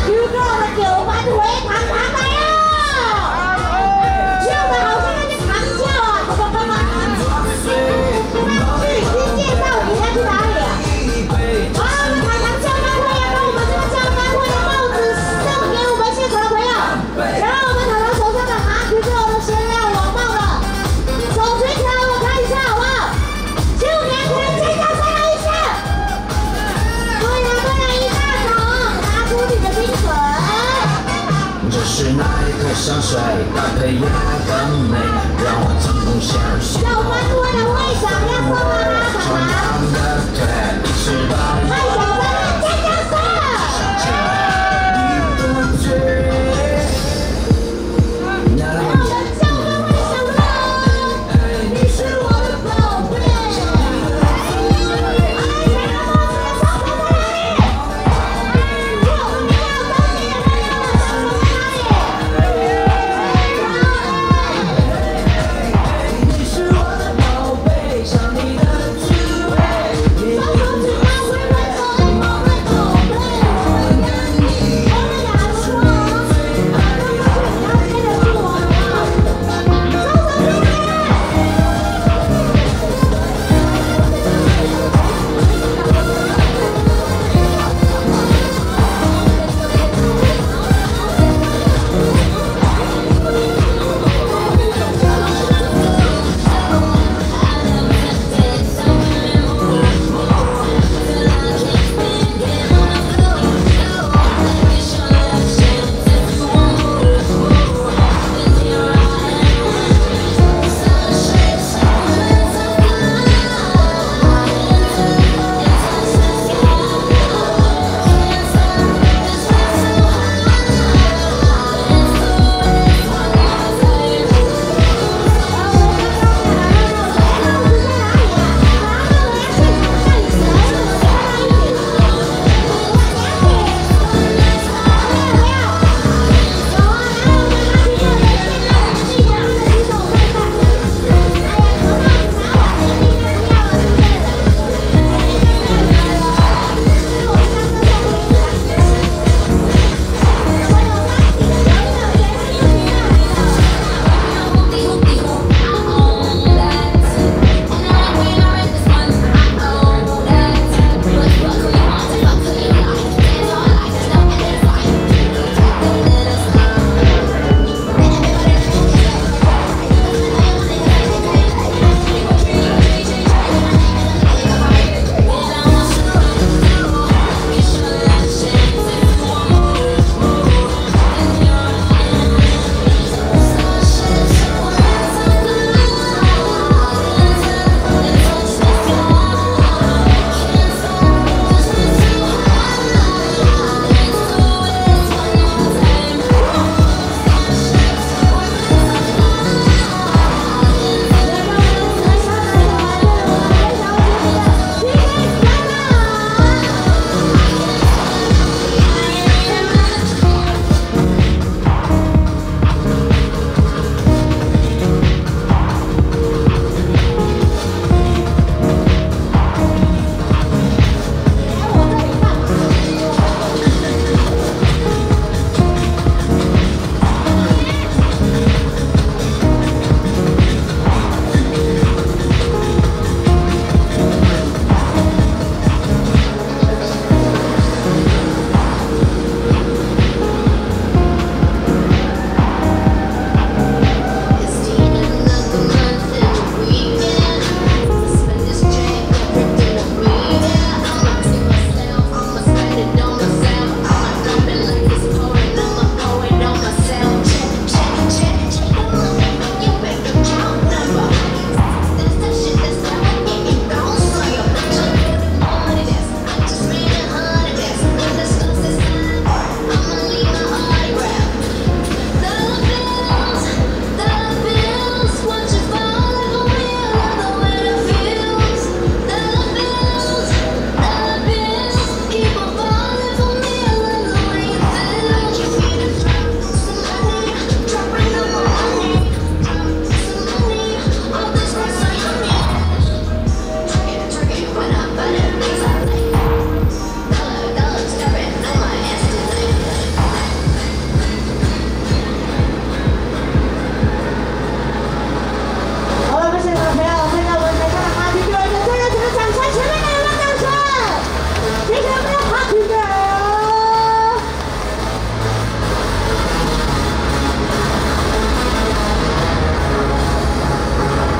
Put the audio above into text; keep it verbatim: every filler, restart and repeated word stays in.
预告的九番回堂堂来了，跳的好像那些堂跳啊！去先介绍你要去哪里啊？好，我们堂堂教班会要把我们这个教班会的帽子送给我们现场的朋友，然后我们堂堂手上的拿取之后的先让我帽了，手举起来我看一下好不好？十五年前尖叫再来一下！对呀对呀，一大早拿出你的冰粉。 这是那一颗香水，搭配也很美，让我成功下入。 教官会的会长要送啊，堂堂。 的腿，一直把